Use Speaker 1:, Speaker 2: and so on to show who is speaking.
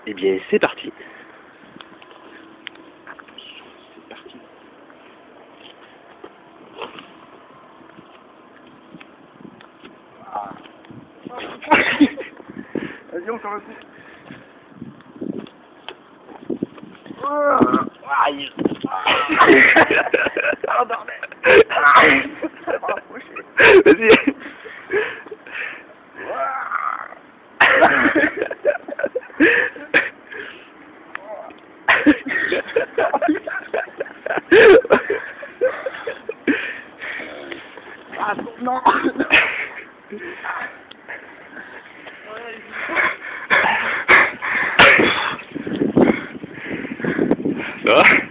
Speaker 1: Eh bien, c'est parti. C'est parti.
Speaker 2: Ah. Vas-y, on s'en retrouve. Aïe. Ah, bordel. Ça m'a rapproché.
Speaker 1: Vas-y.
Speaker 2: Ah non.
Speaker 1: Ça va?